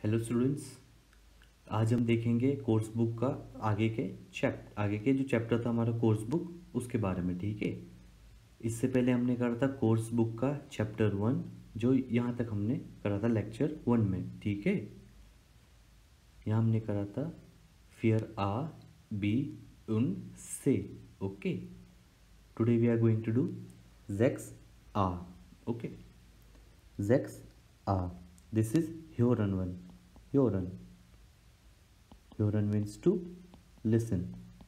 Hello students, आज हम देखेंगे कोर्स बुक का आगे के जो चैप्टर था हमारा कोर्स बुक उसके बारे में। ठीक है, इससे पहले हमने करा था कोर्स बुक का चैप्टर 1, जो यहाँ तक हमने करा था लेक्चर 1 में। ठीक है, यहाँ हमने करा था फियर आ बी उन से। Okay, today we are going to do जेक्स आ। ओके, जेक्स आ, this is Huron one. Huron. Huron means to listen.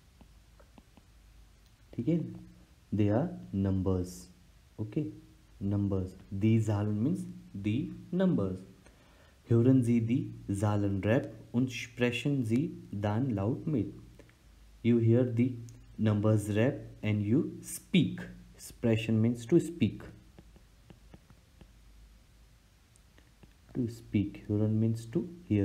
ठीक है, they are numbers. Okay, numbers. Die Zahlen means the numbers. Hören Sie die Zahlenrap und sprechen Sie dann laut mit. You hear the numbers rap and you speak. Expression means to speak. To speak. Huron means to hear.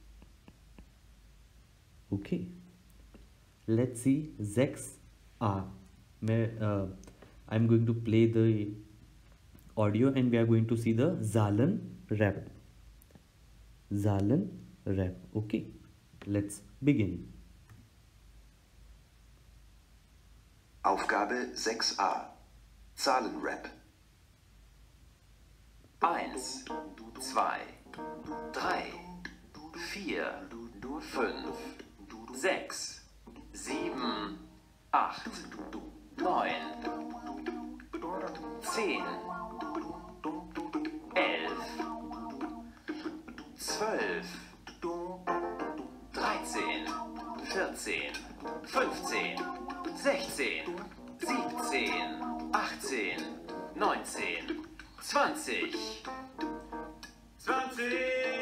Okay, let's see Zex A. I'm going to play the audio and we are going to see the Zahlen rap. Zahlen rap. Okay, let's begin. Aufgabe 6a. Zahlenrap. 1, 2, 3, 4, 5, 6, 7, 8, 9, 10, 11, 12, 13, 14, 15, 16, 17, 18, 19, 20. 20.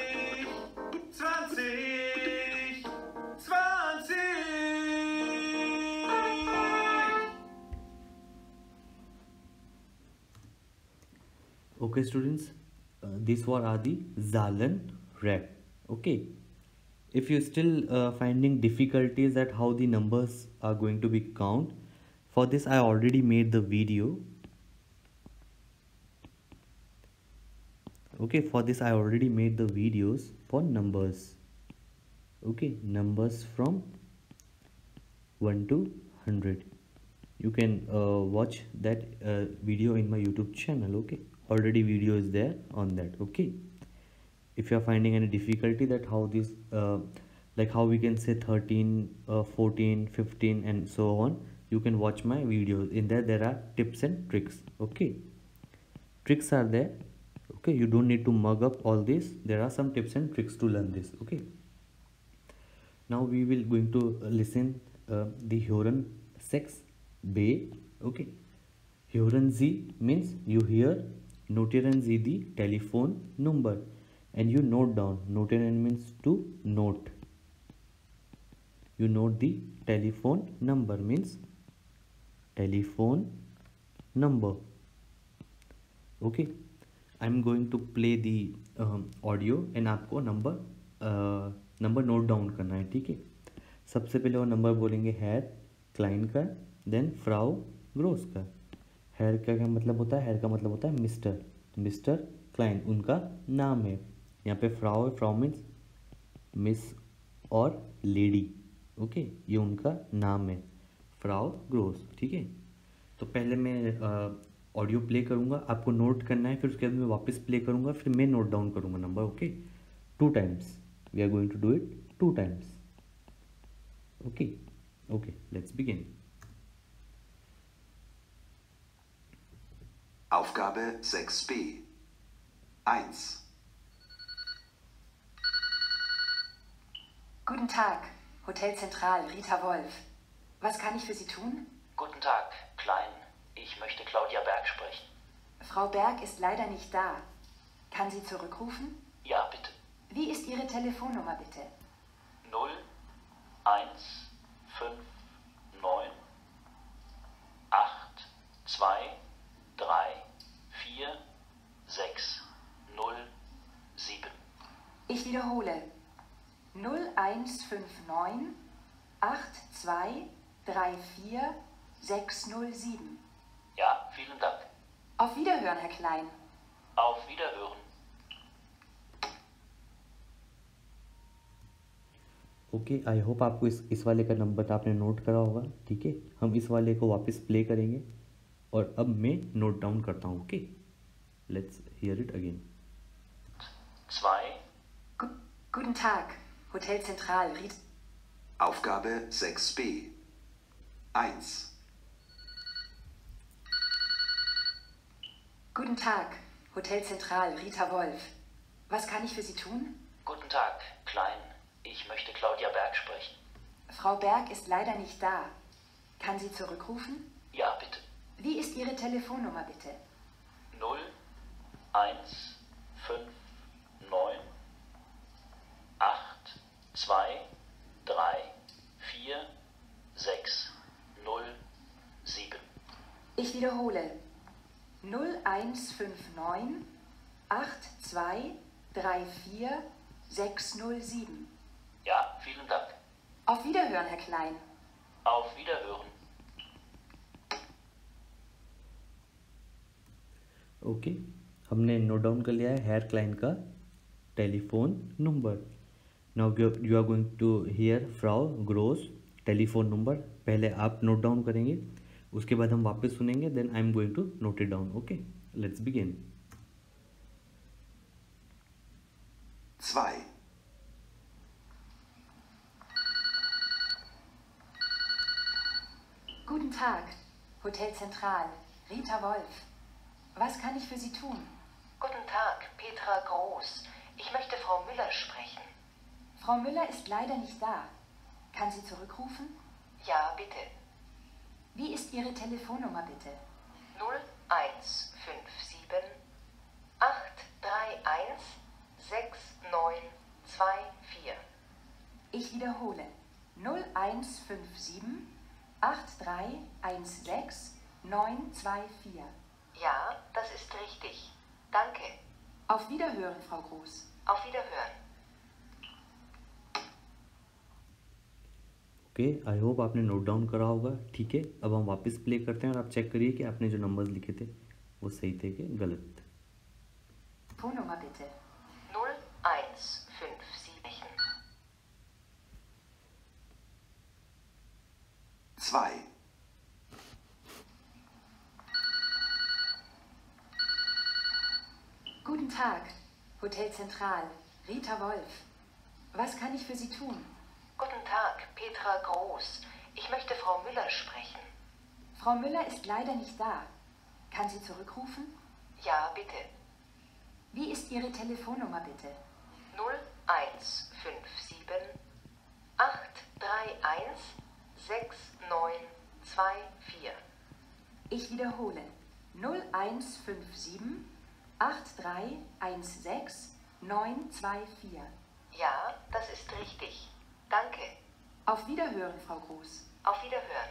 Okay students, these were are the Zahlen rap. Okay, if you still finding difficulties at how the numbers are going to be count, for this I already made the video. Okay, for this I already made the videos for numbers. Okay, numbers from 1 to 100. You can watch that video in my YouTube channel. Okay, already video is there on that. Okay, if you are finding any difficulty that how this like how we can say 13 14 15 and so on, you can watch my videos. In there are tips and tricks. Okay, tricks are there. Okay, you don't need to mug up all this. There are some tips and tricks to learn this. Okay, now we will going to listen the Hören 6 B. Okay, Hören Sie means you hear. Notieren Sie die telephone number and you note down. Notieren means to note. You note the telephone number means telephone number. Okay, I'm going to play the audio and आपको number note down करना है। ठीक है, सबसे पहले वो नंबर बोलेंगे हेयर क्लाइन का, देन फ्राउ ग्रोस का। हेयर का क्या मतलब होता है? हेयर का मतलब होता है मिस्टर क्लाइन, उनका नाम है। यहाँ पे फ्राउ है, फ्राउ मीन्स मिस और लेडी। ओके, ये उनका नाम है, फ्राउ ग्रोस। ठीक है, तो पहले मैं ऑडियो प्ले करूँगा, आपको नोट करना है, फिर उसके बाद मैं वापस प्ले करूँगा, फिर मैं नोट डाउन करूँगा number. Okay, 2 times we are going to do it 2 times. Okay, let's begin. Aufgabe 6b. 1. Guten Tag, Hotel Zentral, Rita Wolf. Was kann ich für Sie tun? Guten Tag, Klein. Ich möchte Claudia Berg sprechen. Frau Berg ist leider nicht da. Kann sie zurückrufen? Ja, bitte. Wie ist Ihre Telefonnummer bitte? 0, 1, 5, 9, 8, 2, 3, 4, 6, 0, 7. Ich wiederhole. 0159 82 34 607. Ja, vielen Dank. Auf Wiederhören, Herr Klein. Auf Wiederhören. Okay, I hope आपको इस वाले का number आपने note करा होगा। ठीक है, हम इस वाले को वापस प्ले करेंगे और अब मैं नोट डाउन करता हूँ। Okay, let's hear it again. 2, Guten Tag, Hotel Zentral, Aufgabe 6b. 1. Guten Tag, Hotel Zentral, Rita Wolf. Was kann ich für Sie tun? Guten Tag, Klein. Ich möchte Claudia Berg sprechen. Frau Berg ist leider nicht da. Kann sie zurückrufen? Ja, bitte. Wie ist Ihre Telefonnummer bitte? 0, 1, 5, 9, 8, 2, 3, 4, 6, 0, 7. Ich wiederhole. 0159 82 34 607. Ja, vielen Dank. Auf Wiederhören, Herr Klein. Auf Wiederhören. Okay, हमने note down कर लिया है हेयर क्लाइन का telephone number. Now you are going to hear फ्राउ ग्रोस telephone number. पहले आप नोट डाउन करेंगे, उसके बाद हम वापस सुनेंगे, then I am going to note it down. Okay, let's begin. 2. Guten Tag, Hotel Zentral, Rita Wolf. Was kann ich für Sie tun? Guten Tag, Petra Groß. Ich möchte Frau Müller sprechen. Frau Müller ist leider nicht da. Kann sie zurückrufen? Ja, bitte. Wie ist Ihre Telefonnummer bitte? 0157 831 6924. Ich wiederhole. 0157 8316 924. Ja, das ist richtig. Danke. Auf Wiederhören, Frau Groß. Auf Wiederhören. Okay, I hope आपने note down करा होगा। ठीक है, अब हम वापस play करते हैं और आप चेक करिए कि आपने जो नंबर्स लिखे थे वो सही थे कि गलत। Telefonnummer bitte. 0157 2. Guten Tag, Hotel Zentral, Rita Wolf. Was kann ich für Sie tun? Guten Tag, Petra Groß. Ich möchte Frau Müller sprechen. Frau Müller ist leider nicht da. Kann sie zurückrufen? Ja, bitte. Wie ist Ihre Telefonnummer bitte? 0157 831 6924. Ich wiederhole. 0157 8316 924. Ja, das ist richtig. Danke. Auf Wiederhören, Frau Groß. Auf Wiederhören.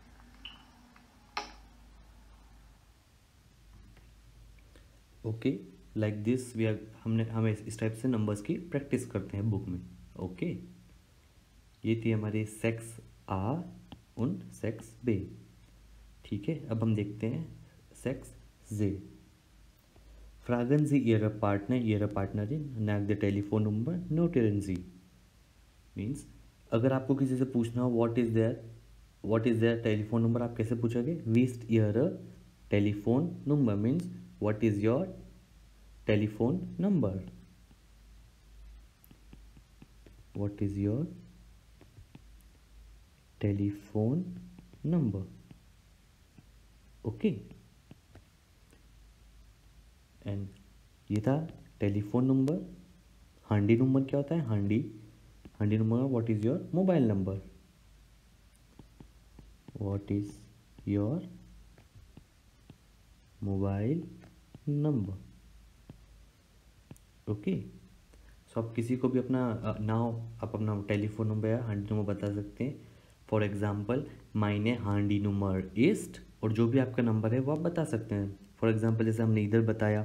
Okay, like this we are हम इस type से numbers की practice करते हैं book में। Okay, ये थी हमारी सेक्स आ उन सेक्स बे। ठीक है, अब हम देखते हैं सेक्स जे। फ्रागन जी ihre Partnerin nach der Telefonnummer notieren Sie। Means अगर आपको किसी से पूछना हो what is their telephone number, आप कैसे पूछोगे? वीस्ट ihre telephone number means what is your telephone number, what is your telephone number. Okay, and ये था टेलीफोन नंबर। हांडी नंबर क्या होता है? हांडी number what is your mobile number, what is your mobile number. Okay, so आप किसी को भी अपना आप अपना टेलीफोन नंबर या हांडी नंबर बता सकते हैं। फॉर एग्जांपल माइने हांडी नंबर इस्ट, और जो भी आपका नंबर है वो आप बता सकते हैं। फॉर एग्जांपल जैसे हमने इधर बताया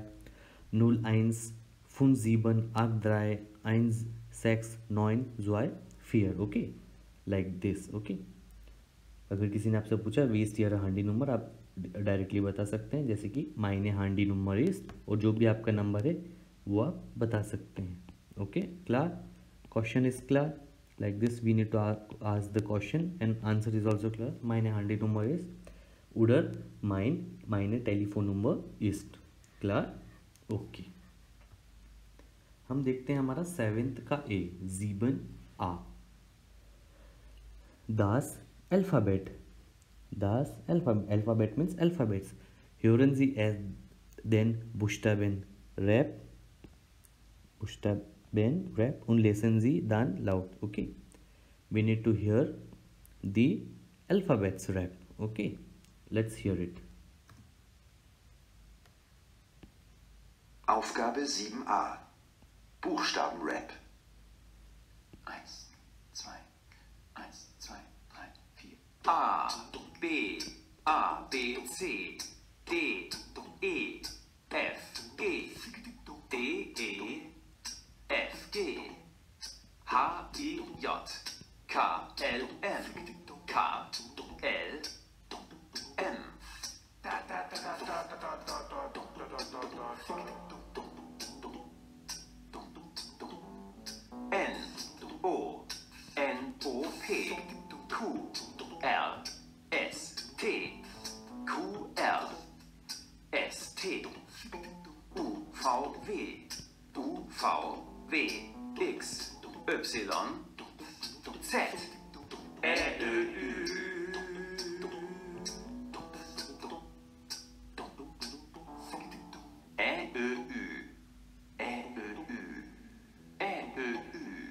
0157831694। Okay, like this. ओके, अगर किसी ने आपसे पूछा वीस्ट या हांडी नंबर, आप डायरेक्टली बता सकते हैं जैसे कि मायने हांडी नंबर इस्ट, और जो भी आपका नंबर है वो आप बता सकते हैं। Okay, clear? Question is clear? Like this we need to ask the question and answer is also clear. Meine Handynummer ist oder meine Telefonnummer ist. Klar? Okay. हम देखते हैं हमारा 7th का A, 7a. Das Alphabet. Das Alphabet means alphabets. Hören Sie es den Buchstaben Rap und lesen Sie dann laut. Okay. We need to hear the alphabets rap. Okay. Let's hear it. Aufgabe 7a. Buchstabenrap. 1, 2, 1, 2, 3, 4. A, B, C, D, E, F, G, D, E, F, G, H, I, J, K, L, M, K, L, M. N, O, P, Q, R, S, T, Q, R, S, T, U, V, X, Y, Z, Ä, Ö, Ü. Ä, Ö, Ü. Ä, Ö, Ü. Ä, Ö, Ü.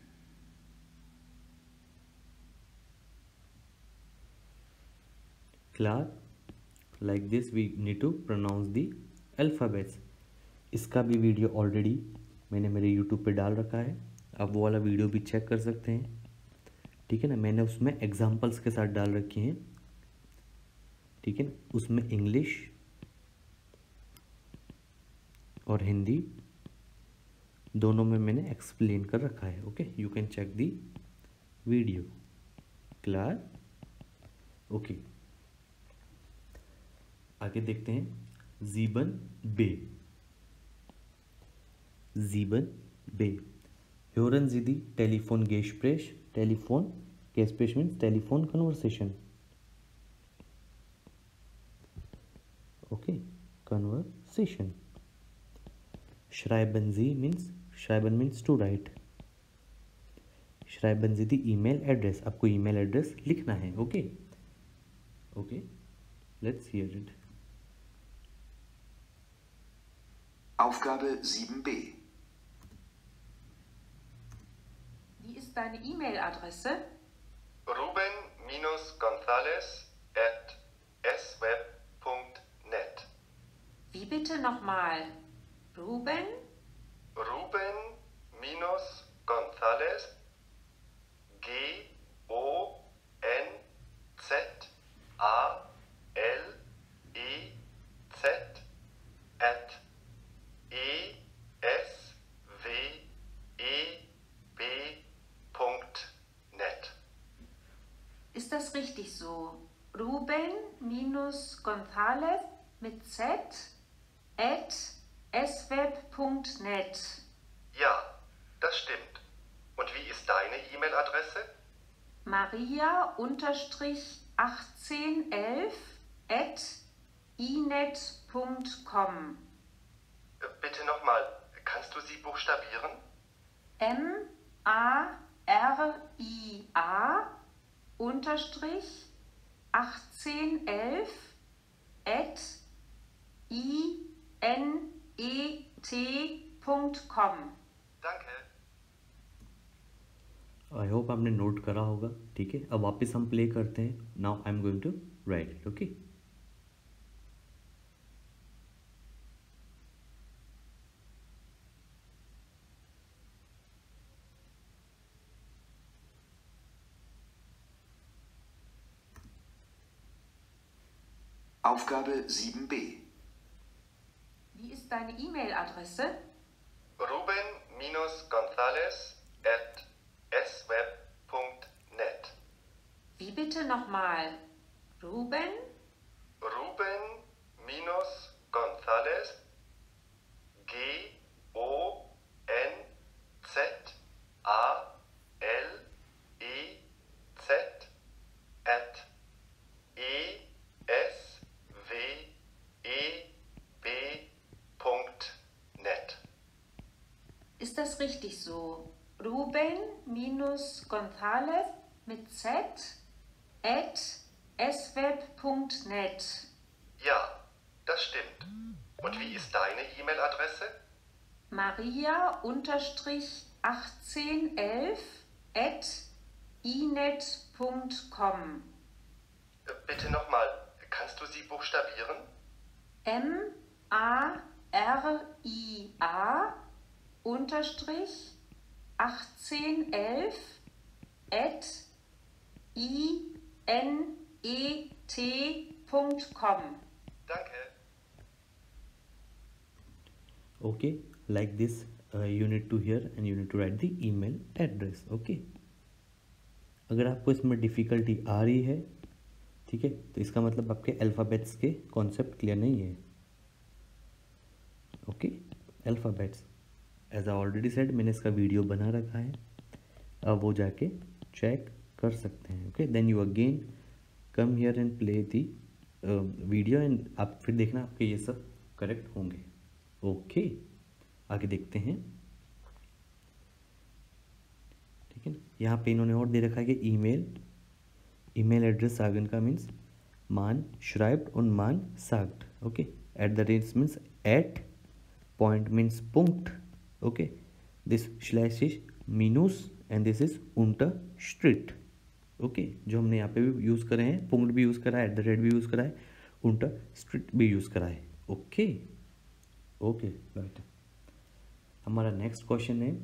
Klar? Like this we need to pronounce the alphabets. इसका भी video already मैंने मेरे YouTube पे डाल रखा है, आप वो वाला वीडियो भी चेक कर सकते हैं. ठीक है ना, मैंने उसमें एग्जाम्पल्स के साथ डाल रखे हैं. ठीक है ना, उसमें इंग्लिश और हिंदी दोनों में मैंने एक्सप्लेन कर रखा है. Okay, you can check the video. Clear? Okay, आगे देखते हैं. 7b. 7b. Hören Sie die Telefongespräch. Telefongespräch means telephone conversation. Okay, conversation. Schreiben Sie means to write. Schreiben Sie die email address. आपको email address लिखना है. Okay. Okay. Let's hear it. Aufgabe 7b. Wie ist deine E-Mail-Adresse? Ruben-Gonzales@sweb.net. Wie bitte nochmal? Ruben? Ruben-Gonzales Gonzalez @esweb.net. Ist das richtig so? Ruben-Gonzales mit Z @sweb.net. Ja, das stimmt. Und wie ist deine E-Mail-Adresse? Maria-1811@inet.com. Bitte nochmal, kannst du sie buchstabieren? Maria-1811@inet.com. Danke. I hope आपने note करा होगा. ठीक है, अब वापस हम play करते हैं. Now I am going to write it. Okay, Aufgabe 7b. Wie ist deine E-Mail-Adresse? Ruben-Gonzales@sweb.net. Wie bitte nochmal? Ruben? Ruben-Gonzales Gonzalez das richtig so? Ruben-González mit Z @sweb.net. Ja, das stimmt. Und wie ist deine E-Mail-Adresse? Maria-1811 @inet.com. Bitte nochmal, kannst du sie buchstabieren? MARIA-1811 @inet.com. Danke. Okay, like this you need to hear and you need to write the email address. Okay, अगर आपको इसमें difficulty आ रही है, ठीक है, तो इसका मतलब आपके अल्फ़ाबेट्स के कॉन्सेप्ट क्लियर नहीं है. Okay, alphabets as I already said, मैंने इसका वीडियो बना रखा है, अब वो जाके चेक कर सकते हैं. Okay, then you again come here and play the video and आप फिर देखना आपके ये सब करेक्ट होंगे. ओके, आगे देखते हैं. ठीक है, यहाँ पे इन्होंने और दे रखा है कि ईमेल एड्रेस सागन का मीन्स मान श्राइब्ड और मान साग्ड. Okay, @ means at, point means पुंक्ट. ओके, दिस स्लैश इज मीनूस and this is unterstrich. Okay, जो हमने यहाँ पे भी यूज़ करे हैं, पुंक्ट भी यूज़ करा है, @ भी यूज़ करा है, unterstrich भी यूज़ करा है. Okay okay right. हमारा नेक्स्ट क्वेश्चन है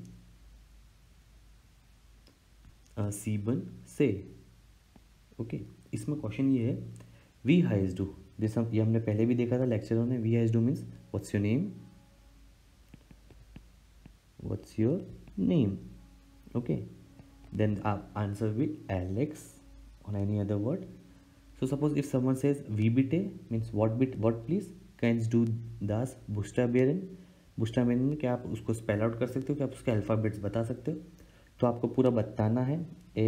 7 से. ओके, इसमें क्वेश्चन ये है वी हैज़ डू. जैसे ये हमने पहले भी देखा था लेक्चरों में. वी हैज़ डू means what's your name, what's your name. Okay, then आप आंसर विद एलेक्स और any other word. So suppose if someone says वी बिटे मीन्स व्हाट प्लीज, कैन्स डू दास बुस्टाबेरन. बुस्टाबेरन क्या आप उसको स्पेल आउट कर सकते हो, क्या आप उसके अल्फ़ाबेट्स बता सकते हो? तो आपको पूरा बताना है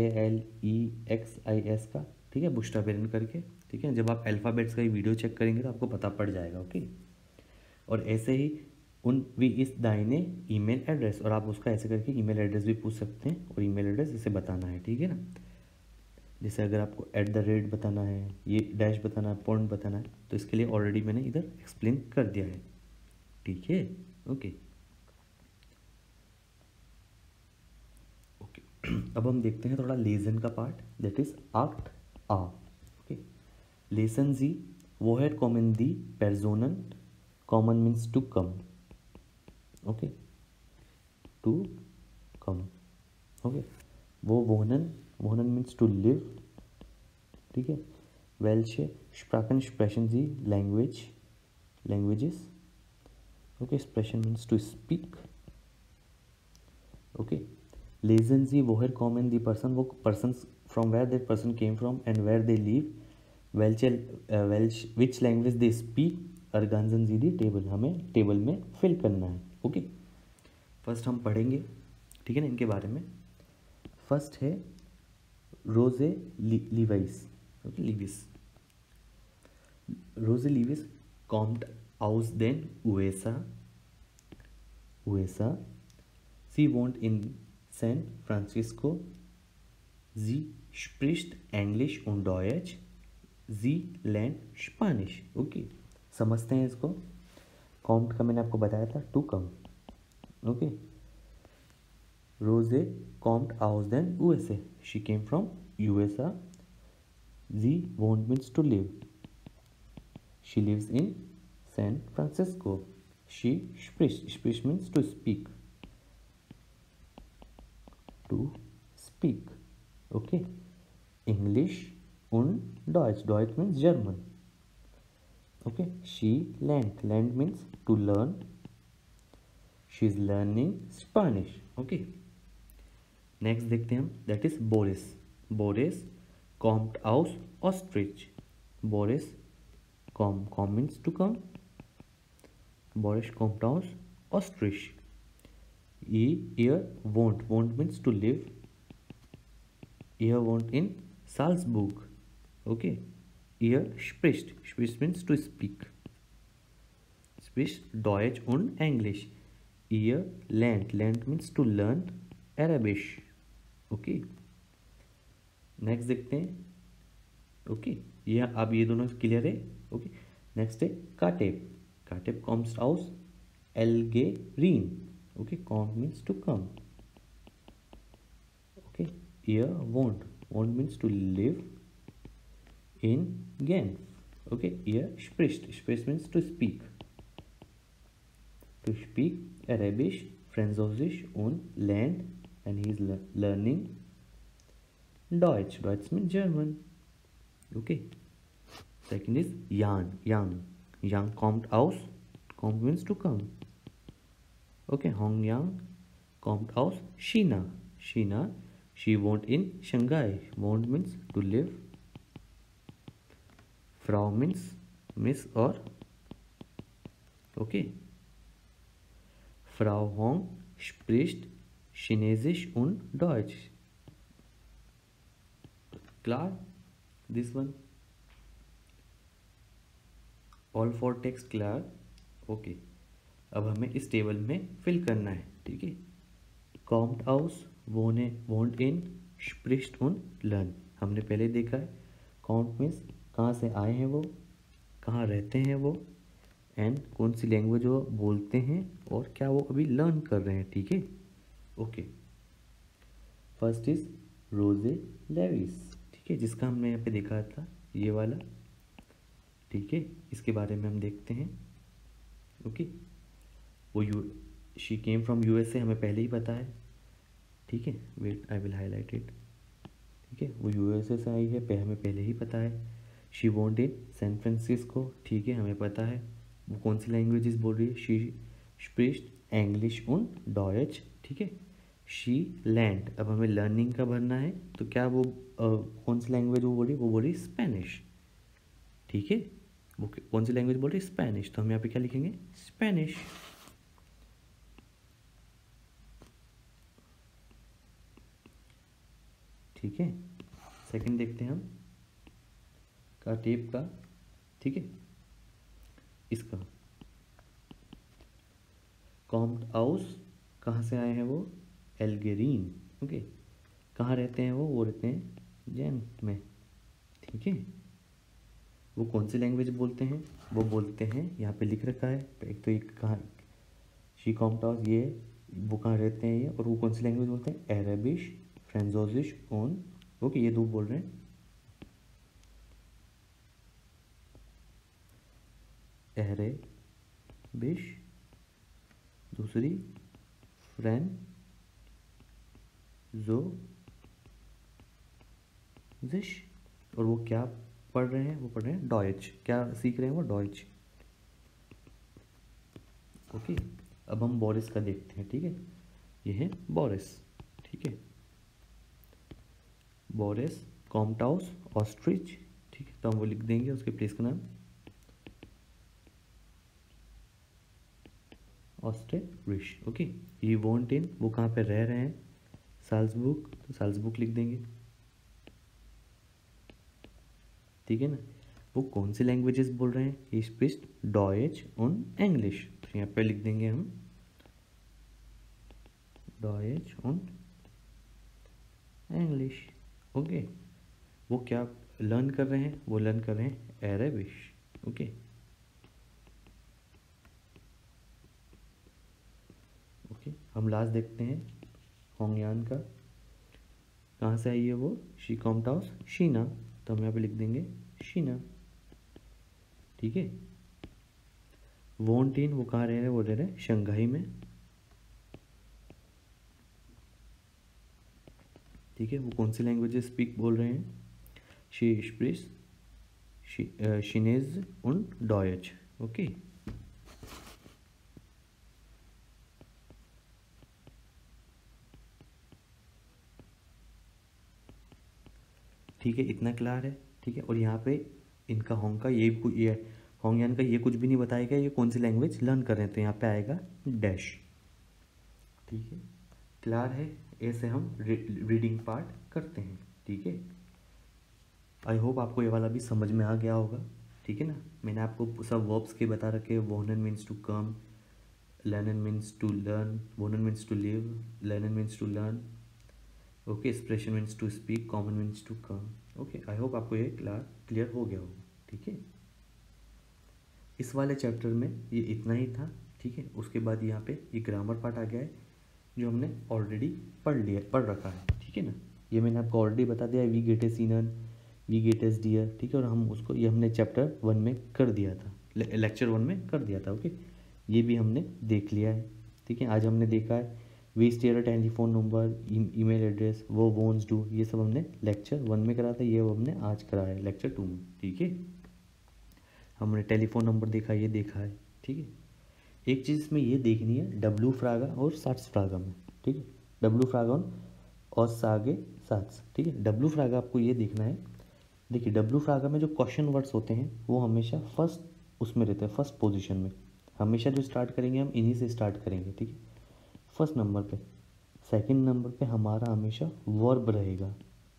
ALEXIS का, ठीक है, बुस्टाबेरन करके. ठीक है, जब आप अल्फ़ाबेट्स का ही वीडियो चेक करेंगे तो आपको पता पड़ जाएगा. ओके, और ऐसे ही उन वी इस दाइने ईमेल एड्रेस, और आप उसका ऐसे करके ईमेल एड्रेस भी पूछ सकते हैं और ईमेल एड्रेस इसे बताना है. ठीक है ना, जैसे अगर आपको @ बताना है, ये डैश बताना है, पॉइंट बताना है, तो इसके लिए ऑलरेडी मैंने इधर एक्सप्लेन कर दिया है. ठीक है, ओके ओके. अब हम देखते हैं थोड़ा लेसन का पार्ट, दैट इज एक्ट आ. ओके, लेसन जी woher kommen die Personen, कॉमन means to come. Okay, to come. Okay, वो wohnen मीन्स टू लिव. ठीक है, welche Sprachen sprechen Sie, languages. Okay, expression means to speak. Okay, lesen Sie woher kommen die person, वो persons from where that person came from and where they live, which language they speak, ergänzen Sie die table. हमें table में fill करना है. Okay, first हम पढ़ेंगे, ठीक है ना, इनके बारे में. फर्स्ट है Rose Lewis. Okay, Rose Lewis kommt aus den USA. Sie wohnt in San Francisco. Sie spricht Englisch und Deutsch. Sie lernt Spanish. Okay, समझते हैं इसको. कॉम्ट का मैंने आपको बताया था टू कम. ओके, रोजे कॉम्ट आउस देन USA. She came from USA. Sie wohnt means to live. She lives in San Francisco. She spricht means to speak. To speak. Okay. English und Deutsch. Deutsch means German. Okay. She lernt. Lernt means to learn. She is learning Spanish. Okay. Next देखते हैं हम. That is Boris. Boris kommt aus Österreich. Boris come means to come. Boris kommt aus Österreich. Ihr wohnt means to live. Ihr wohnt in Salzburg. Okay. Ihr spricht means to speak. Spricht Deutsch und English. ईयर लेंथ, लेंथ means to learn अरबिश। Okay, next देखते हैं। Okay, ये अब ये दोनों क्लियर है। ओके, नेक्स्ट है काटेब, काटेब कम्स आउट एल्गेरीन। ओके, कॉम मीन्स टू कम। ओके, ईयर वॉन्ट, वॉन्ट means to live in Genf. Okay, here spricht, spricht means to speak Arabisch, Französisch und lernt, and he is learning Deutsch. Deutsch means German. Okay, second is Jan, young, young kommt aus, kommt means to come. Okay, Hong Yang kommt aus China, China, she wohnt in Shanghai, wohnt means to live. Frau means miss or okay. Frau Hong spricht Chinesisch und Deutsch. Klar? This one. All four text clear? Okay. अब हमें इस table में fill करना है, ठीक है। Kommt aus, wohnt in, spricht und learn हमने पहले देखा है। Kommt means कहाँ से आए हैं वो, कहाँ रहते हैं वो, एंड कौन सी लैंग्वेज वो बोलते हैं, और क्या वो अभी लर्न कर रहे हैं, ठीक है। Okay, first is Rose Lewis, ठीक है, जिसका हमने यहाँ पे देखा था ये वाला, ठीक है। इसके बारे में हम देखते हैं। ओके, वो शी केम फ्रॉम यूएसए हमें पहले ही पता है, ठीक है। Wait I will highlight it, ठीक है। वो यूएसए से आई है, हमें पहले ही पता है। शी वॉन्ट इन सैन फ्रांसिस्को, ठीक है, हमें पता है। वो कौन सी लैंग्वेजेस बोल रही है, शी स्प्रिस्ट इंग्लिश und डॉयच, ठीक है। शी लैंड, अब हमें लर्निंग का भरना है, तो क्या वो कौन सी लैंग्वेज वो बोल रही स्पेनिश, ठीक है। वो कौन सी लैंग्वेज बोल रही स्पेनिश, तो हम यहाँ पे क्या लिखेंगे स्पेनिश। ठीक है, सेकंड देखते हैं हम का टेप का, ठीक है। इसका कॉम्ट आउस, कहाँ से आए हैं वो, एल्गेरीन। ओके, कहाँ रहते हैं वो रहते हैं जेन्फ में, ठीक है। वो कौन सी लैंग्वेज बोलते हैं, वो बोलते हैं, यहाँ पे लिख रखा है एक तो, एक कहाँ शी कॉम्ट आउस, ये वो कहाँ रहते हैं ये, और वो कौन सी लैंग्वेज बोलते हैं अरबिश, फ्रेंजोजिश ओन। ओके, ये दो बोल रहे हैं अरबिश, दूसरी फ्रेंजोजिश, और वो क्या पढ़ रहे हैं, वो पढ़ रहे हैं डॉयच, क्या सीख रहे हैं वो डॉयच। ओके, अब हम बोरिस का देखते हैं, ठीक है। ये है बोरिस, ठीक है। बोरिस कॉम्ट आउस ऑस्ट्रिच, ठीक है, तो हम वो लिख देंगे उसके प्लेस का नाम ऑस्ट्रिच। ओके, ये वॉन्ट इन, वो कहाँ पे रह रहे हैं साल्जबुक, तो साल्जबुक लिख देंगे, ठीक है ना। वो कौन सी लैंग्वेजेस बोल रहे हैं, ही स्पीक्स डॉयच und इंग्लिश, तो यहाँ पे लिख देंगे हम डॉयच und इंग्लिश। ओके, वो क्या लर्न कर रहे हैं, वो लर्न कर रहे हैं अरबिश। ओके, ओके, हम लास्ट देखते हैं होंगयान का, कहाँ से आई है वो, शी कॉम्ट आउस शीना, तो हम यहाँ पे लिख देंगे शीना, ठीक है। वॉन्ट इन, वो कहाँ रह रहे हैं, वो रह रहे हैं शंघाई में, ठीक है। वो कौन सी लैंग्वेज स्पीक बोल रहे हैं, शी स्पीक्स शिनेज und डॉयच। ओके, ठीक है, इतना क्लियर है, ठीक है। और यहाँ पे इनका होंग का ये होंगयान का ये कुछ भी नहीं बताएगा ये कौन सी लैंग्वेज लर्न कर रहे हैं, तो यहाँ पे आएगा डैश, ठीक है। क्लियर है, ऐसे हम रीडिंग पार्ट करते हैं, ठीक है। आई होप आपको ये वाला भी समझ में आ गया होगा, ठीक है ना। मैंने आपको सब वर्ब्स के बता रखे, वोहनन means to come, lernen means to learn, wohnen means to live, lernen means to learn, okay, expression means to speak, common means to come. Okay, I hope आपको ये क्लियर हो गया होगा। ठीक है, इस वाले चैप्टर में ये इतना ही था। ठीक है, उसके बाद यहाँ पे ये ग्रामर पार्ट आ गया है जो हमने ऑलरेडी पढ़ रखा है। ठीक है ना, ये मैंने आपको ऑलरेडी बता दिया है, वी गेट ए सीनन, वी गेट एस डियर। ठीक है, और हम उसको ये हमने चैप्टर 1 में कर दिया था, लेक्चर 1 में कर दिया था। ओके, ये भी हमने देख लिया है। ठीक है, आज हमने देखा है वी स्टेयर टेलीफोन नंबर, ईमेल एड्रेस, वो वोन्स डू, ये सब हमने लेक्चर 1 में करा था, ये हमने आज करा है लेक्चर 2 में। ठीक है, हमने टेलीफोन नंबर देखा, ये देखा है। ठीक है, एक चीज़ इसमें ये देखनी है, डब्लू फ्रागा और साट्स फ्रागा में। ठीक है, डब्लू फ्रागा और सागे साट्स। ठीक है, डब्लू फ्रागा आपको ये देखना है। देखिए, डब्लू फ्रागा में जो क्वेश्चन वर्ड्स होते हैं वो हमेशा फर्स्ट उसमें रहते हैं, फर्स्ट पोजीशन में। हमेशा जो स्टार्ट करेंगे हम इन्हीं से स्टार्ट करेंगे। ठीक है, फर्स्ट नंबर पे। सेकंड नंबर पे हमारा हमेशा वर्ब रहेगा।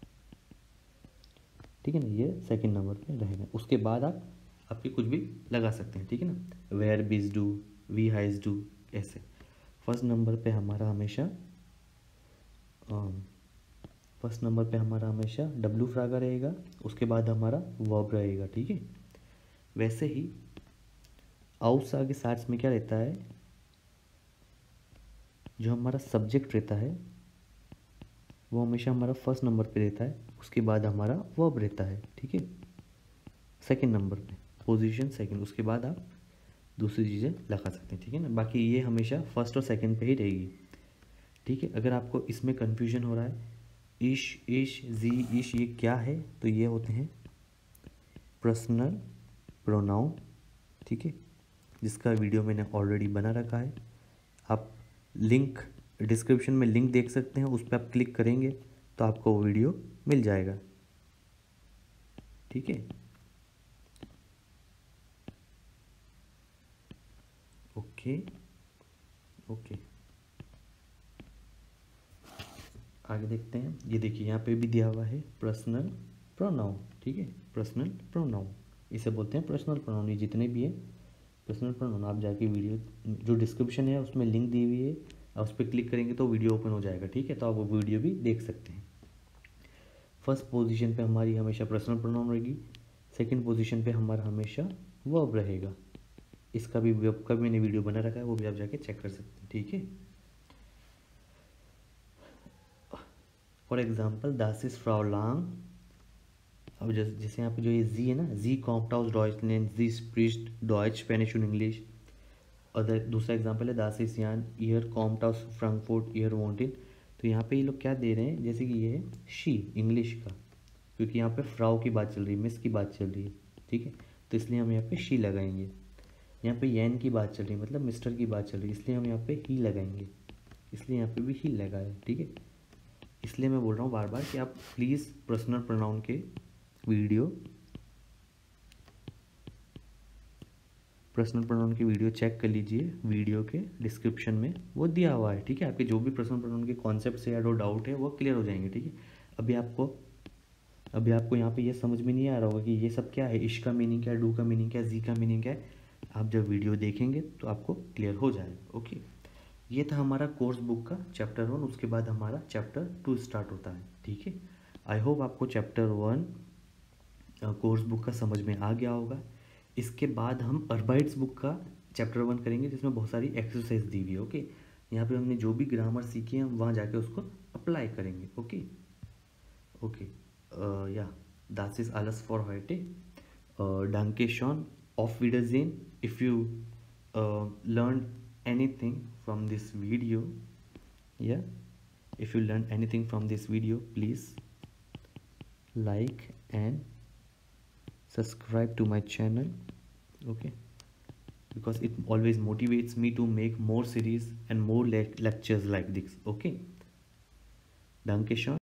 ठीक है ना, ये सेकंड नंबर पे रहेगा। उसके बाद आपके कुछ भी लगा सकते हैं। ठीक है ना, वेयर बीज डू, वी हाइज डू, ऐसे। फर्स्ट नंबर पे हमारा हमेशा डब्लू फ्रागा रहेगा, उसके बाद हमारा वर्ब रहेगा। ठीक है, वैसे ही आउस आगे साट्स में क्या रहता है, जो हमारा सब्जेक्ट रहता है वो हमेशा हमारा फर्स्ट नंबर पे रहता है, उसके बाद हमारा वर्ब रहता है। ठीक है, सेकंड नंबर पे, पोजीशन सेकंड, उसके बाद आप दूसरी चीज़ें लगा सकते हैं। ठीक है ना, बाकी ये हमेशा फर्स्ट और सेकंड पे ही रहेगी। ठीक है, अगर आपको इसमें कन्फ्यूजन हो रहा है, इश, जी, इश, ये क्या है, तो ये होते हैं पर्सनल प्रोनाउन। ठीक है, जिसका वीडियो मैंने ऑलरेडी बना रखा है, आप लिंक डिस्क्रिप्शन में लिंक देख सकते हैं, उस पर आप क्लिक करेंगे तो आपको वो वीडियो मिल जाएगा। ठीक है, ओके, आगे देखते हैं। ये देखिए, यहाँ पे भी दिया हुआ है पर्सनल प्रोनाउन। ठीक है, पर्सनल प्रोनाउन इसे बोलते हैं, पर्सनल प्रोनाउन। ये जितने भी है पर्सनल प्रोनाउन, आप जाके वीडियो जो डिस्क्रिप्शन है उसमें लिंक दी हुई है, आप उस पर क्लिक करेंगे तो वीडियो ओपन हो जाएगा। ठीक है, तो आप वो वीडियो भी देख सकते हैं। फर्स्ट पोजीशन पे हमारी हमेशा पर्सनल प्रोनाउन रहेगी, सेकंड पोजीशन पे हमारा हमेशा वर्ब रहेगा। इसका भी वर्ब का मैंने वीडियो बना रखा है, वो भी आप जाके चेक कर सकते हैं। ठीक है, फॉर एग्जाम्पल दास इज फ्राउ लांग। अब जैसे यहाँ पे जो ये जी है ना, जी कॉम्प्ट हाउस डॉइचलैंड, जी स्प्रिस्ट डॉइच स्पेनिश और इंग्लिश। और दूसरा एग्जांपल है दास इज यान ईयर कॉम्प्ट हाउस फ्रैंकफर्ट ईयर वॉन्टेड। तो यहाँ पे ये लोग क्या दे रहे हैं, जैसे कि ये है शी इंग्लिश का, क्योंकि यहाँ पे फ्राउ की बात चल रही है, मिस की बात चल रही है। ठीक है, तो इसलिए हम यहाँ पे शी लगाएंगे। यहाँ पे यैन की बात चल रही है, मतलब मिस्टर की बात चल रही है, इसलिए हम यहाँ पे ही लगाएंगे, इसलिए यहाँ पे भी ही लगाए। ठीक है, इसलिए मैं बोल रहा हूँ बार बार कि आप प्लीज़ पर्सनल प्रोनाउन के वीडियो चेक कर लीजिए, वीडियो के डिस्क्रिप्शन में वो दिया हुआ है। ठीक है, आपके जो भी पर्सनल प्रोनाउन के कॉन्सेप्ट से या जो डाउट है वो क्लियर हो जाएंगे। ठीक है, अभी आपको यहाँ पे ये समझ में नहीं आ रहा होगा कि ये सब क्या है, इश का मीनिंग क्या है, डू का मीनिंग क्या है, जी का मीनिंग क्या है। आप जब वीडियो देखेंगे तो आपको क्लियर हो जाएगा। ओके, ये था हमारा कोर्स बुक का चैप्टर 1, उसके बाद हमारा चैप्टर 2 स्टार्ट होता है। ठीक है, आई होप आपको चैप्टर 1 कोर्स बुक का समझ में आ गया होगा। इसके बाद हम अर्बाइट्स बुक का चैप्टर 1 करेंगे, जिसमें बहुत सारी एक्सरसाइज दी हुई है। ओके, यहाँ पे हमने जो भी ग्रामर सीखी है हम वहाँ जाके उसको अप्लाई करेंगे। ओके, या das ist alles for heute. Danke schon, auf Wiedersehen. If you learned anything from this video, if you learned anything from this video, please like and subscribe to my channel. Okay, because it always motivates me to make more series and more lectures like this. Okay, danke schön.